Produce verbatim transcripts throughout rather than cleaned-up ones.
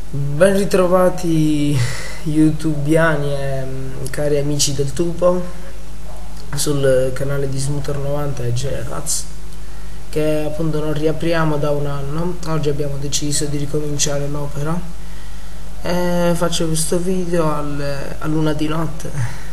Ben ritrovati youtubiani e mm, cari amici del Tupo sul canale di Smooter novanta e Geraz, che appunto non riapriamo da un anno. Oggi abbiamo deciso di ricominciare l'opera e faccio questo video alle- a luna di notte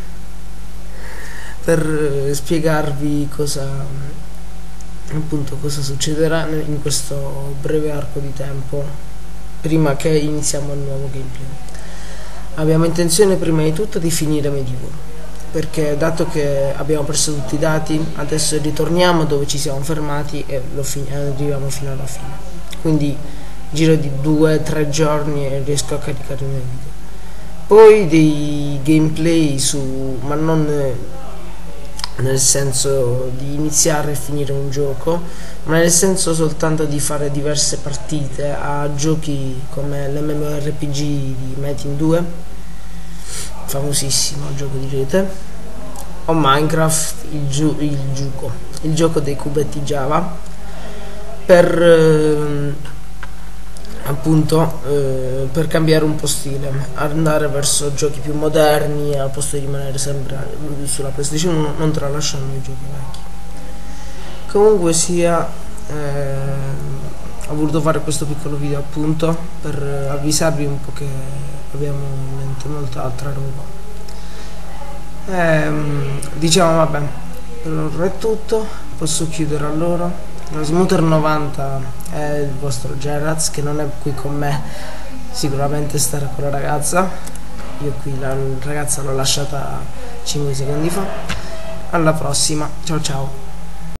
per eh, spiegarvi cosa appunto cosa succederà in questo breve arco di tempo prima che iniziamo il nuovo gameplay. Abbiamo intenzione prima di tutto di finire Medieval, perché dato che abbiamo perso tutti i dati, adesso ritorniamo dove ci siamo fermati e lo arriviamo fino alla fine. Quindi giro di due tre giorni e riesco a caricare il mio video. Poi dei gameplay su, ma non nel senso di iniziare e finire un gioco, ma nel senso soltanto di fare diverse partite a giochi come l'MMORPG di Metin due, famosissimo gioco di rete, o Minecraft, il, gio il gioco il gioco dei cubetti Java, per eh, appunto eh, per cambiare un po' stile, andare verso giochi più moderni al posto di rimanere sempre sulla PlayStation uno, non tralasciando i giochi vecchi. Comunque sia, eh, ho voluto fare questo piccolo video appunto per avvisarvi un po' che abbiamo in mente molta altra roba. Ehm, diciamo vabbè, per ora è tutto, posso chiudere allora. Lo Smooter novanta è il vostro Geraz, che non è qui con me, sicuramente starà con la ragazza. Io qui la ragazza l'ho lasciata cinque secondi fa. Alla prossima, ciao ciao.